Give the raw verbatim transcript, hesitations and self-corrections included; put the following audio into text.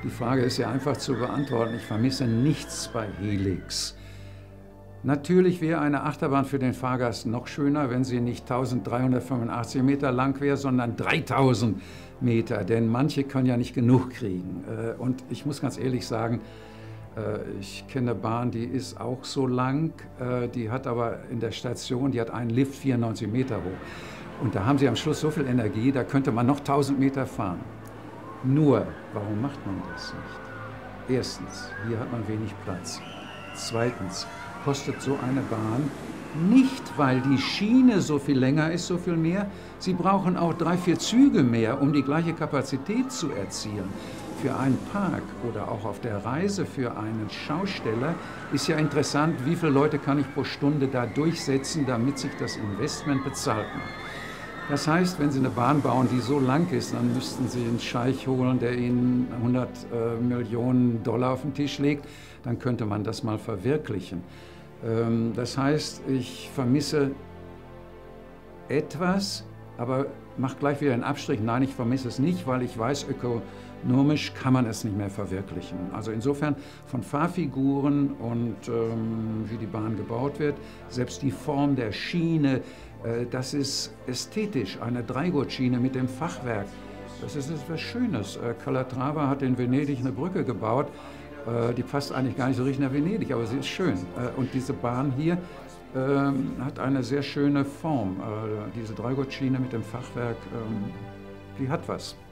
Die Frage ist ja einfach zu beantworten. Ich vermisse nichts bei Helix. Natürlich wäre eine Achterbahn für den Fahrgast noch schöner, wenn sie nicht eintausenddreihundertfünfundachtzig Meter lang wäre, sondern dreitausend Meter. Denn manche können ja nicht genug kriegen. Und ich muss ganz ehrlich sagen, ich kenne eine Bahn, die ist auch so lang. Die hat aber in der Station, die hat einen Lift vierundneunzig Meter hoch. Und da haben sie am Schluss so viel Energie, da könnte man noch tausend Meter fahren. Nur, warum macht man das nicht? Erstens, hier hat man wenig Platz. Zweitens, kostet so eine Bahn nicht, weil die Schiene so viel länger ist, so viel mehr. Sie brauchen auch drei, vier Züge mehr, um die gleiche Kapazität zu erzielen. Für einen Park oder auch auf der Reise für einen Schausteller ist ja interessant, wie viele Leute kann ich pro Stunde da durchsetzen, damit sich das Investment bezahlt macht. Das heißt, wenn Sie eine Bahn bauen, die so lang ist, dann müssten Sie einen Scheich holen, der Ihnen hundert äh, Millionen Dollar auf den Tisch legt. Dann könnte man das mal verwirklichen. Ähm, das heißt, ich vermisse etwas, aber mache gleich wieder einen Abstrich. Nein, ich vermisse es nicht, weil ich weiß, ökonomisch kann man es nicht mehr verwirklichen. Also insofern von Fahrfiguren und ähm, wie die Bahn gebaut wird, selbst die Form der Schiene, äh, das ist ästhetisch. Eine Dreigurtschiene mit dem Fachwerk, das ist etwas Schönes. Äh, Calatrava hat in Venedig eine Brücke gebaut, äh, die passt eigentlich gar nicht so richtig nach Venedig, aber sie ist schön. Äh, und diese Bahn hier ähm, hat eine sehr schöne Form. Äh, diese Dreigurtschiene mit dem Fachwerk, ähm, die hat was.